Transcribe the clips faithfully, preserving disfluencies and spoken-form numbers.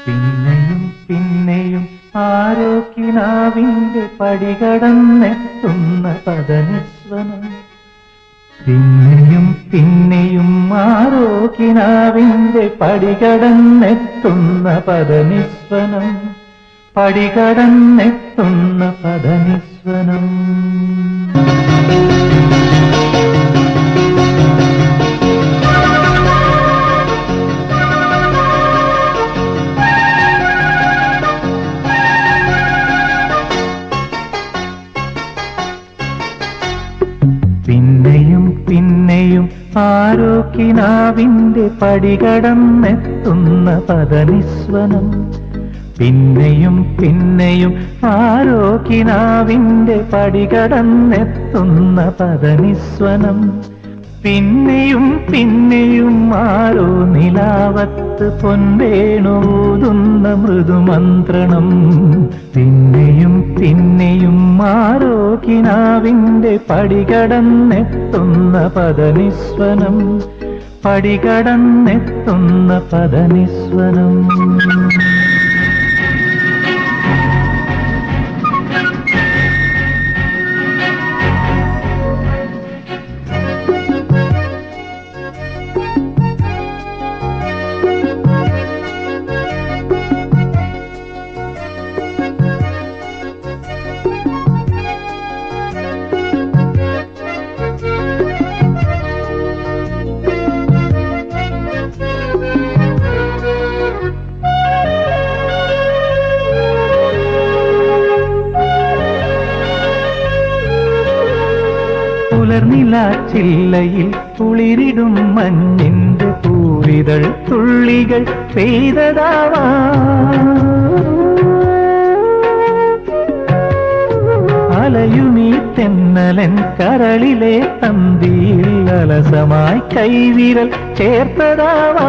പിന്നെയും പിന്നെയും ആരോ കിനാവിന്റെ പടികടന്നെത്തുന്ന പദനിസ്വനം. പിന്നെയും പിന്നെയും ആരോ കിനാവിന്റെ പടികടന്നെത്തുന്ന പദനിസ്വനം. പടികടന്നെത്തുന്ന പദനിസ്വനം. പിന്നെയും പിന്നെയും ആരോ കിനാവിന്റെ പടികടന്നെത്തുന്ന പദനിസ്വനം. പിന്നെയും പിന്നെയും ആരോ കിനാവിന്റെ പടികടന്നെത്തുന്ന പദനിസ്വനം. പിന്നെയും പിന്നെയും ആരോ നിലാവത്ത് പൊൻവേണൂതുന്ന മൃദുമന്ത്രണം. പിന്നെയും പിന്നെയും ആരോ കിനാവിന്റെ പടികടന്നെത്തുന്ന പദനിസ്വനം. പടികടന്നെത്തുന്ന പദനിസ്വനം. പുലർനിലാച്ചില്ലയിൽ കുളിരിടും മഞ്ഞിന്റെ പൂവിതൾ തുള്ളികൾ പെയ്തതാവാ. അലയുമീ തെന്നലൻ കരളിലെ തന്തിയിൽ അലസമായി കൈവിരൽ ചേർത്തതാവാ.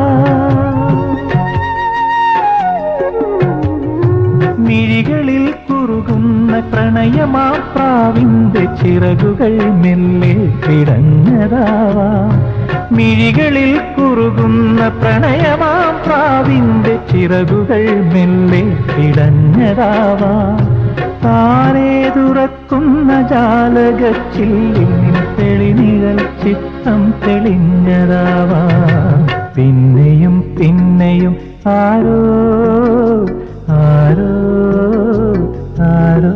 മിഴികളിൽ കുറുകുന്ന പ്രണയമാപ്രാവിന്റെ ചിറകുകൾ മെല്ലെ പിടഞ്ഞതാവാം. മിഴികളിൽ കുറുകുന്ന പ്രണയമാപ്രാവിന്റെ ചിറകുകൾ മെല്ലെ പിടഞ്ഞതാവാം. താനേ തുറക്കുന്ന ജാലകച്ചില്ലിൽ തെളിനിഴൽ ചിത്തം തെളിഞ്ഞതാവാം. പിന്നെയും പിന്നെയും ആരോ ആരോ ആരോ.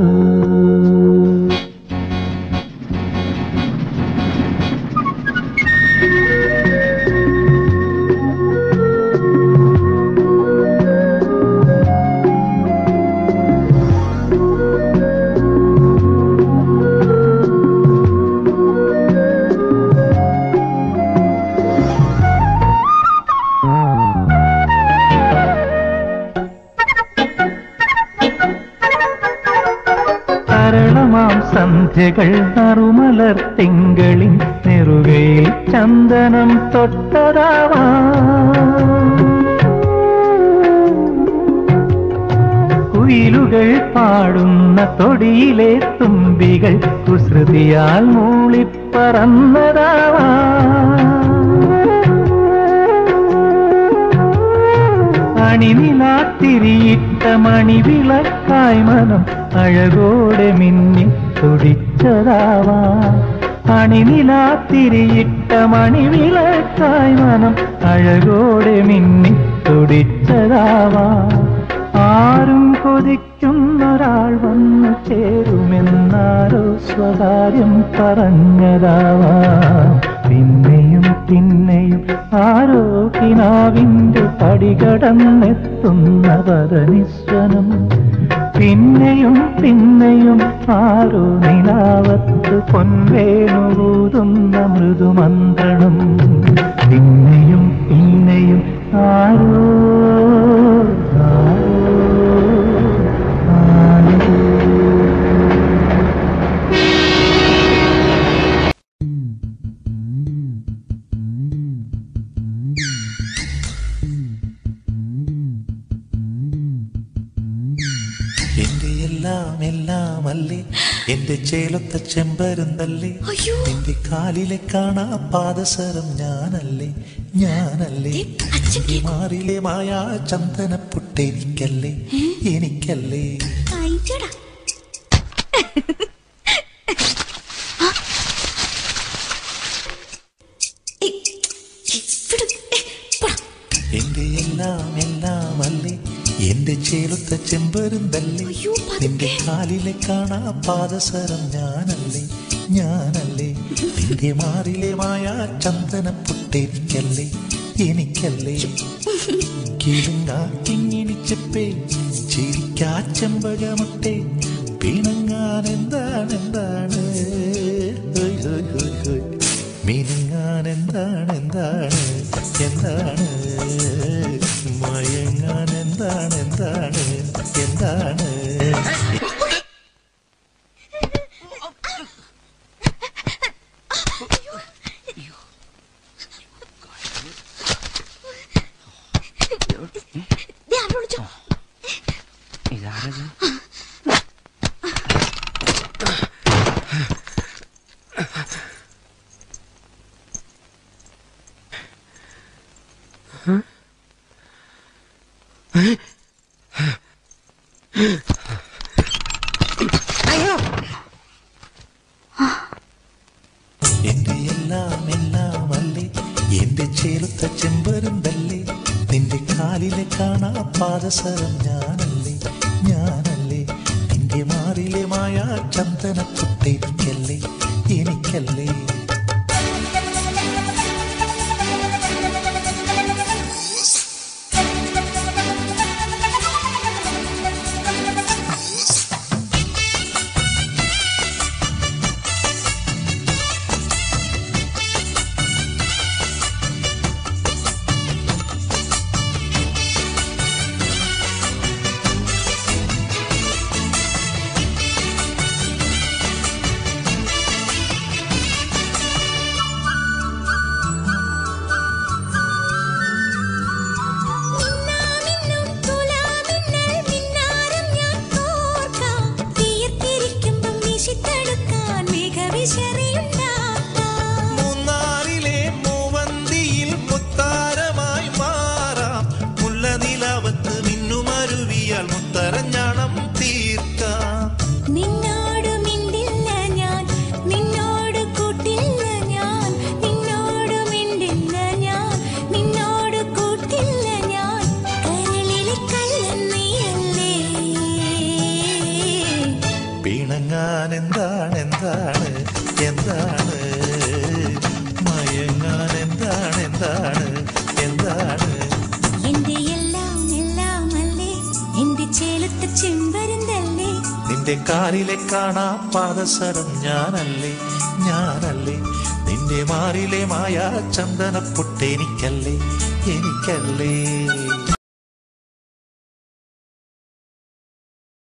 സന്ധ്യകൾ നറുമലർ തിങ്കളിൻ നെറുകയിൽ ചന്ദനം തൊട്ടതാവാ. കുയിലുകൾ പാടുന്ന തൊടിയിലെ തുമ്പികൾ കുസൃതിയാൽ മൂളിപ്പറന്നതാവാ. അണിനിലാത്തിരിയിട്ട മണിവിളക്കായി മനം അഴകോടെ മിന്നി തുടിച്ചതാവാ. അണിനിലാത്തിരിയിട്ട മണിവിളക്കായി മനം അഴകോടെ മിന്നി തുടിച്ചതാവാ. ആരും കൊതിക്കുന്നൊരാൾ വന്നു ചേരുമെന്നാരോ സ്വകാര്യം പറഞ്ഞതാവാ. പിന്നെയും പിന്നെയും ആരോ കിനാവിന്റെ പടികടന്നെത്തുന്ന പദനിസ്വനം. പിന്നെയും പിന്നെയും ആരോ നിലാവത്ത് പൊൻവേണൂതുന്ന മൃദുമന്ത്രണം. പിന്നെയും പിന്നെയും ആരോ ആരോ ആരോ. എന്റെ എല്ലാം എല്ലാം അല്ലേ, എന്റെ ചേലൊത്ത ചെമ്പരുന്തല്ലേ, നിന്റെ കാലിലെ കാണാ പാദസരം ഞാനല്ലേ ഞാനല്ലേ. നിന്റെ മാറിലെ മായാ ചന്ദനപ്പൊട്ടെനിക്കല്ലേ എനിക്കല്ലേ. എന്റെ എല്ലാം എല്ലാം അല്ലേ എന്റെ ചേലുത്ത ചെമ്പരുന്തല്ലേ നിന്റെ കാലിലെ കാണാ പാദസരം ഞാനല്ലേ ഞാനല്ലേ. നിന്റെ മാറിലെ മായാ ചന്ദനപ്പൊട്ടെനിക്കല്ലേ എനിക്കല്ലേ. കിളുങ്ങാക്കിങ്ങിണിച്ചപ്പേ ചിരിക്കാ ചെമ്പകമുട്ടെ പിണങ്ങാൻ എന്താണ് എന്താണ് മിനുങ്ങാൻ എന്താണ് എന്താണ് എന്താണ് മയങ്ങാൻ എന്താണ് എന്താണ് എന്താണ്. എന്റെ എല്ലാം എല്ലാം അല്ലേ എന്റെ ചേലുത്ത ചെമ്പരുന്തല്ലേ നിന്റെ കാലിലെ കാണാ പാദസരം ഞാനല്ലേ ഞാനല്ലേ. നിന്റെ മാറിലെ മായാ ചന്ദനപ്പൊട്ടെനിക്കല്ലേ എനിക്കല്ലേ. മൂന്നാറിലെ മൂവന്തിയിൽ മുത്താരമായി മാറാം മുല്ലനിലാവത്ത് മിന്നുമരുവിയാൽ മുത്തരഞ്ഞാണം തീർക്കാം. നിന്നോട് മിണ്ടില്ല ഞാൻ നിന്നോട് കൂട്ടില്ല ഞാൻ നിന്നോട് മിണ്ടില്ല ഞാൻ നിന്നോട് കൂട്ടില്ല ഞാൻ കരളിലെ കള്ളൻ നീയല്ലേ. പിണങ്ങാൻ എന്താണ് എന്താണ് എന്താണ് മയങ്ങാൻ എന്താണ് എന്താണ് എന്താണ്. എന്റെ എല്ലാം എല്ലാം അല്ലേ എന്റെ ചേലത്ത ചെമ്പരുന്തല്ലേ നിന്റെ കാലിലെ കാണാ പാദസരം ഞാനല്ലേ ഞാനല്ലേ. നിന്റെ മാറിലെ മായാ ചന്ദനപ്പൊട്ടെനിക്കല്ലേ എനിക്കല്ലേ.